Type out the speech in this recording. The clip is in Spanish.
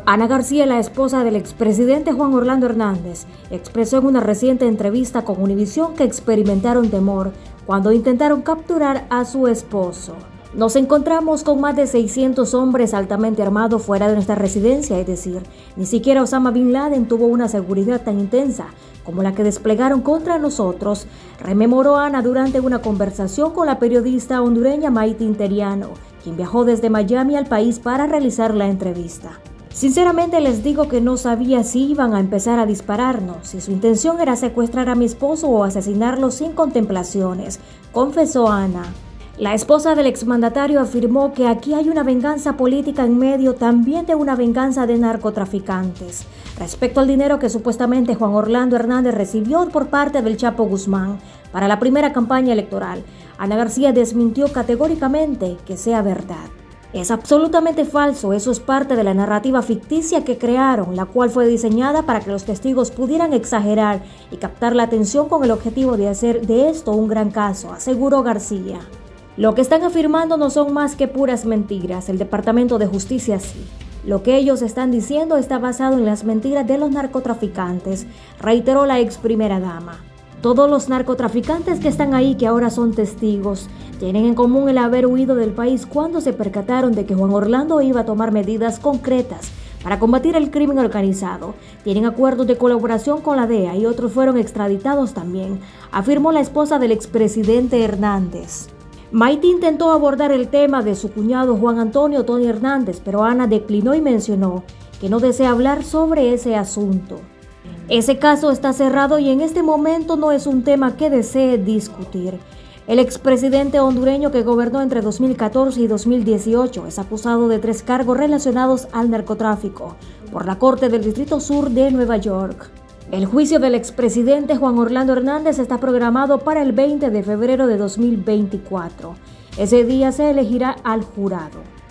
Ana García, la esposa del expresidente Juan Orlando Hernández, expresó en una reciente entrevista con Univisión que experimentaron temor cuando intentaron capturar a su esposo. Nos encontramos con más de 600 hombres altamente armados fuera de nuestra residencia, es decir, ni siquiera Osama Bin Laden tuvo una seguridad tan intensa como la que desplegaron contra nosotros, rememoró Ana durante una conversación con la periodista hondureña Maite Interiano, quien viajó desde Miami al país para realizar la entrevista. Sinceramente les digo que no sabía si iban a empezar a dispararnos, si su intención era secuestrar a mi esposo o asesinarlo sin contemplaciones, confesó Ana. La esposa del exmandatario afirmó que aquí hay una venganza política en medio también de una venganza de narcotraficantes. Respecto al dinero que supuestamente Juan Orlando Hernández recibió por parte del Chapo Guzmán para la primera campaña electoral, Ana García desmintió categóricamente que sea verdad. Es absolutamente falso, eso es parte de la narrativa ficticia que crearon, la cual fue diseñada para que los testigos pudieran exagerar y captar la atención con el objetivo de hacer de esto un gran caso, aseguró García. Lo que están afirmando no son más que puras mentiras, el Departamento de Justicia sí. Lo que ellos están diciendo está basado en las mentiras de los narcotraficantes, reiteró la ex primera dama. Todos los narcotraficantes que están ahí, que ahora son testigos, tienen en común el haber huido del país cuando se percataron de que Juan Orlando iba a tomar medidas concretas para combatir el crimen organizado. Tienen acuerdos de colaboración con la DEA y otros fueron extraditados también, afirmó la esposa del expresidente Hernández. Maite intentó abordar el tema de su cuñado Juan Antonio Tony Hernández, pero Ana declinó y mencionó que no desea hablar sobre ese asunto. Ese caso está cerrado y en este momento no es un tema que desee discutir. El expresidente hondureño que gobernó entre 2014 y 2018 es acusado de 3 cargos relacionados al narcotráfico por la Corte del Distrito Sur de Nueva York. El juicio del expresidente Juan Orlando Hernández está programado para el 20 de febrero de 2024. Ese día se elegirá al jurado.